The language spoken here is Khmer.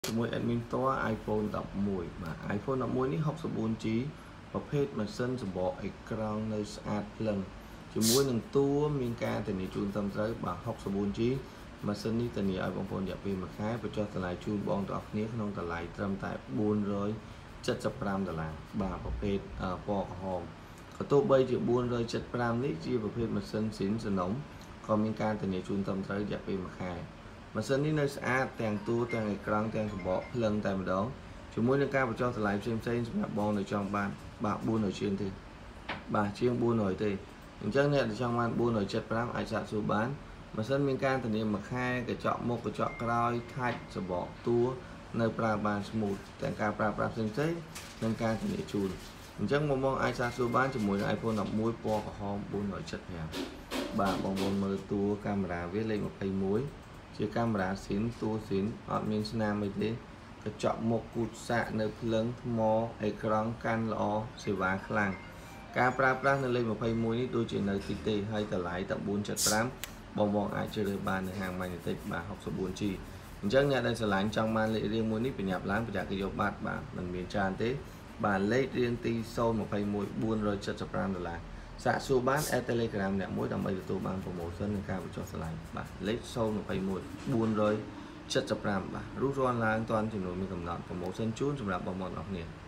ជាមួយ admin ត iPhone 11 បាទ iPhone 11 នេះ 64G ប្រភេទម៉ាស៊ីនសម្បកអេក្រង់នៅស្អាតភ្លឹងជាមួយនឹងតួមានការធានាជូនត្រឹមត្រូវបាទ 64G ម៉ាស៊ីននេះធានាឲ្យបងប្អូនរយៈពេល1ខែបញ្ចុះតម្លៃជូនបងប្អូនគ្នាក្នុងតម្លៃត្រឹមតែ$475បាទប្រភេទពណ៌ក្រហមក៏ទោះបីជា475នេះជាប្រភេទម៉ាស៊ីនស៊ីនសំណុំក៏មានការធានាជូនត្រឹមត្រូវរយៈពេល1ខែម៉ាស៊ីននេះនៅស្អាតទាំងតួទាំងអេក្រង់ទាំងសម្បកភ្លឹងតែម្ដងជាមួយនឹងការបញ្ចុះតម្លៃផ្សេងៗសម្រាប់បងនៅចង់បានបាទ400ជាងទេបាទជាង400ទេអញ្ចឹងអ្នកដែលចង់បាន475អាចសាកសួរបានម៉ាស៊ីនមានការធានា1ខែកញ្ចក់មុខកញ្ចក់ក្រោយខាច់សម្បកតួនៅប្រើបានស្មូតទាំងការប្រើប្រាស់ផ្សេងៗនិងការធានាជូនអញ្ចឹងបងអាចសាកសួរបានជាមួយនឹង iPhone 11ពណ៌ក្រហម475បាទបងប្អូនមើលតួកាមេរ៉ាវាលេខ21ជាកាមេរ៉ាស៊ីនតួស៊ីនអត់មានស្នាមអីទេកញ្ចក់មុខគូតសាកនៅភ្លើងថ្មអេក្រង់កាន់ល្អសេវាខ្លាំងការប្រើប្រាស់នៅលេខ21នេះដូចជានៅទីទេហើយតម្លៃតែ475បងអាចជ្រើសរើសបាននៅហាង Magnetic បាទ 64G អញ្ចឹងអ្នកដែលស្រឡាញ់ចង់បានលេខរៀងមួយនេះប្រញាប់ឡើងប្រយ័ត្នគេយកបាត់បាទមិនមានច្រើនទេបាទលេខរៀងទី021 $475សាកសួរបាន Telegram អ្នកមួយដើម្បីទទួលបាន promotion និងការបញ្ចុះតម្លៃបាទលេខ021 $475បាទរੂរាន់ឡើងតាន់ចំនួនមានកំណត់ promotion ជូនសម្រាប់បងប្អូនអរគ្នា